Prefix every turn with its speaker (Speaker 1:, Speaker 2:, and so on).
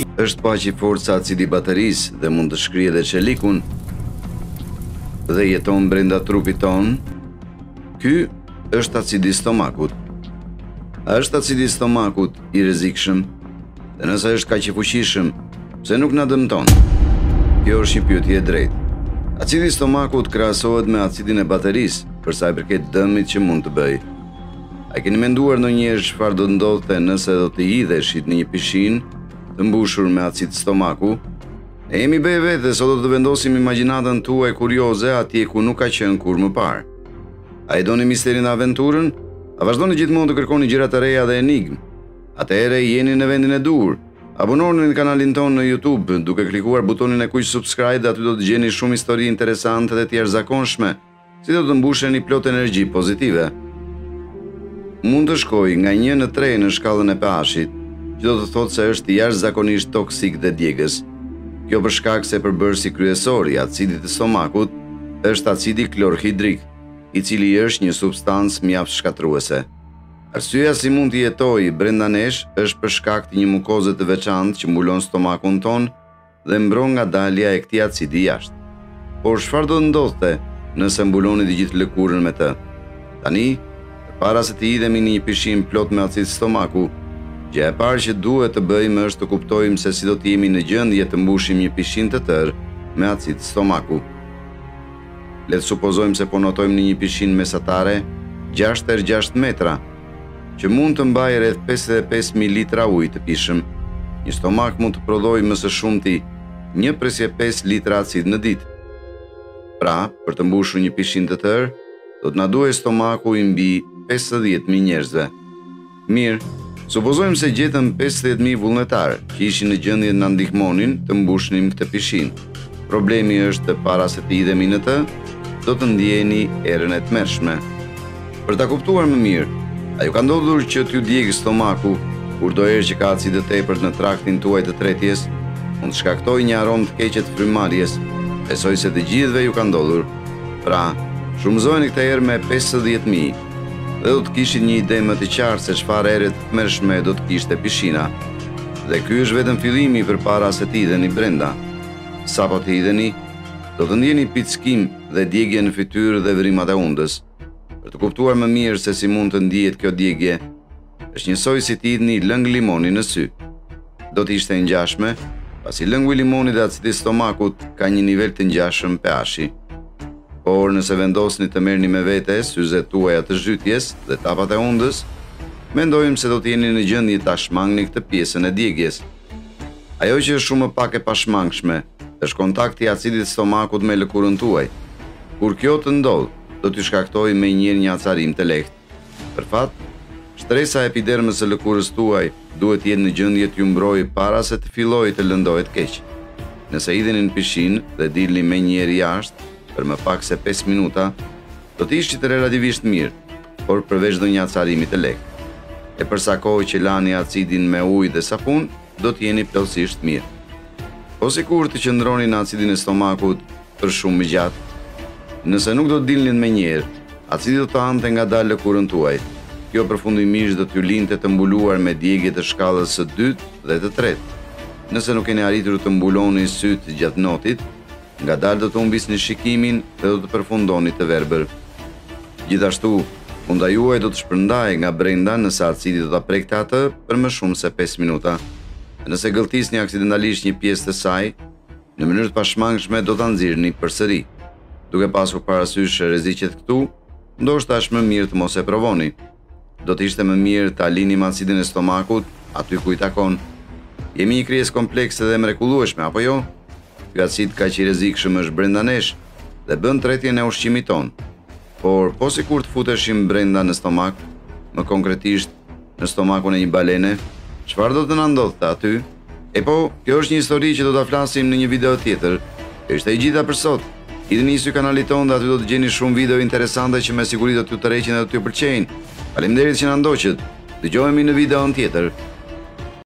Speaker 1: Është paqi forca acidi baterisë dhe mund të shkrije dhe çelikun dhe jeton brenda trupit ton. Ky është acidi stomakut. A është acidi stomakut i rrezikshëm? Dhe nëse është kaq i fuqishëm, pse nuk na dëmton? Kjo është një pyetje e drejtë. Acidi stomakut krahasohet me acidin e baterisë për sa i përket dëmit që mund të bëjë. A keni menduar ndonjëherë çfarë do ndodhte nëse do të hidheshit në një pishinë të mbushur me acid stomaku? Ne jemi bëj vetë, sot do të vendosim imagjinatën tuaj kurioze atje ku nuk ka qenë kur më parë. A e doni misterin dhe aventurën? A vazhdoni gjithmonë të kërkoni gjëra të reja dhe enigmë? Atëherë jeni në vendin e dur. Abononi në kanalin tonë në YouTube duke klikuar butonin e kuq subscribe dhe aty do të gjeni shumë histori interesante dhe të jashtëzakonshme, si do të mbusheni plot energji pozitive. Mund të shkojë nga 1 në 3 në shkallën e pH-it, që do të thotë se është jashtëzakonisht toksik dhe djegës. Kjo për shkak se përbërësi kryesor i acidit të stomakut është acidi klorhidrik, i cili është një substancë mjaft shkatruese. Arsyeja si mund të jetojë brenda nesh është për shkak të një mukoze të veçantë që mbulon stomakun ton dhe mbron nga dalja e këtij acidi jashtë. Por çfarë do ndodhte nëse mbuloni të gjithë lëkurën me të? Tani, përpara se të hidhemi në një pishinë plot me acid stomaku, gjëja e parë që duhet të bëjmë është të kuptojmë se si do të jemi në gjendje të mbushim një pishinë të tërë me acid stomaku. Le të supozojmë se po notojmë në një pishinë mesatare 6x6 metra, që mund të mbajë rreth 55 ml ujë të pishëm. Një stomak mund të prodhojë më së shumti 1/5 litra acid në ditë. Pra, për të mbushur një pishinë të tërë, do të na duhej stomaku i mbi 50.000 njerëzve. Mirë, supozojmë se gjetëm 50.000 vullnetarë që ishin në gjendje na ndihmonin të mbushnim këtë pishinë. Problemi është para se të hidhemi në të, do të ndjeni erën e tmerrshme. Për ta kuptuar më mirë, a ju ka ndodhur që t'ju djegë stomaku kur do herë që ka acid të tepërt në traktin tuaj të tretjes, mund të shkaktojë një aromë të keqe të frymëmarrjes? Besoj se të gjithëve ju ka ndodhur. Pra, shumëzojeni këtë erë me 50.000 dhe do të kishit një ide më të qartë se çfarë ere të tmerrshme do të kishte pishina. Dhe ky është vetëm fillimi përpara se të hidheni brenda. Sapo të hidheni, do të ndjeni pickim dhe djegje në fytyrë dhe vrimat e undës. Për të kuptuar më mirë se si mund të ndihet kjo djegje, është njësoj si të hidhni lëng limoni në sy. Do të ishte ngjashme, pasi lëngu i limonit dhe acidi stomakut ka një nivel të ngjashëm pH-i. Por nëse vendosni të merrni me vete syzet tuaja të zhytjes dhe tapat e undës, mendojmë se do të jeni në gjendje ta shmangni këtë pjesën e djegjes. Ajo që është shumë pak e pashmangshme është kontakti i acidit stomakut me lëkurën tuaj. Kur kjo të ndodh, do t'ju shkaktojë menjëherë një acarim të lehtë. Për fat, shtresa e epidermës së lëkurës tuaj duhet të jetë në gjendje t'ju mbrojë para se të fillojë të lëndohet keq. Nëse hidheni në pishinë dhe dilni menjëherë jashtë për më pak se 5 minuta, do të ishit relativisht mirë, por përveç ndonjë acarimi të lehtë. E për sa kohë që lani acidin me ujë dhe sapun, do të jeni plotësisht mirë. Po sikur të qëndroni në acidin e stomakut për shumë më gjatë, nëse nuk do të dilni menjëherë, acidi do të hante ngadalë lëkurën tuaj. Kjo përfundimisht do t'ju linte të mbuluar me djegje të shkallës së 2 dhe të 3. Nëse nuk keni arritur të mbuloni sytë gjatë notit, ngadalë do të humbisni shikimin dhe do të përfundoni të verbër. Gjithashtu, funda juaj do të shpërndajë nga brenda nëse acidi do ta prekte atë për më shumë se 5 minuta. Nëse gëlltisni aksidentalisht një pjesë të saj, në mënyrë të pashmangshme do ta nxirrni përsëri. Duke pasur parasysh rreziqet këtu, ndoshta është më mirë të mos e provoni. Do të ishte më mirë ta linim acidin e stomakut aty ku i takon. Jemi një krijesë komplekse dhe mrekullueshme, apo jo? Ky acid kaq i rrezikshëm është brenda nesh dhe bën tretjen e ushqimit ton. Por po sikur të futeshim brenda në stomak, më konkretisht në stomakun e një balene, çfarë do të na ndodhte aty? E po, kjo është një histori që do ta flasim në një video tjetër. Kjo ishte e gjitha për sot. Hidhni në kanalin tonë dhe aty do të gjeni shumë video interesante që me siguri do t'ju tërheqin dhe do t'ju pëlqejnë. Faleminderit që na ndoqët. Dëgjohemi në videon tjetër.